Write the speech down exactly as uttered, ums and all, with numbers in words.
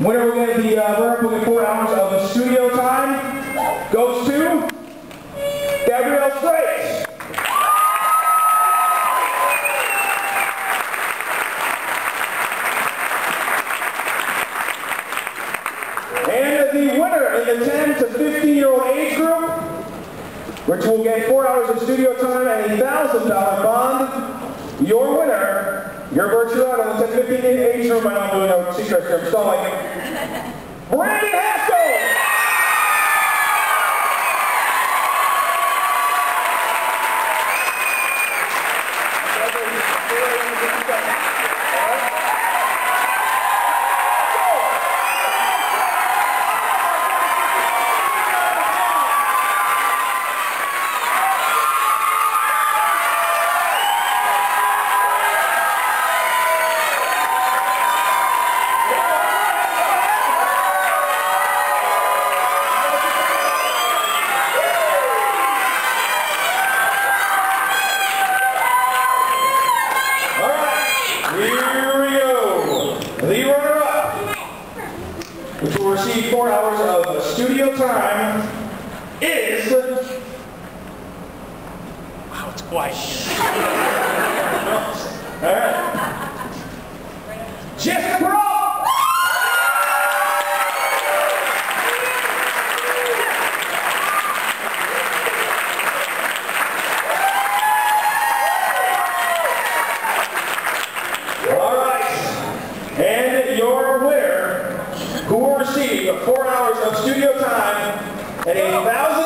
Winner will get the uh, winner will get four hours of studio time. Goes to Gabrielle Straits. And the winner in the ten to fifteen year old age group, which will get four hours of studio time and a one thousand dollar bond. Your winner, your Berkshire Idol, in the ten to fifteen age group. I don't really know secrets here, I'm still like it. Brandon Haskell! Which will receive four hours of studio time, is... Wow, it's quiet here. All right. Jeff Pro! All right. And your winner, who will receive four hours of studio time and a thousand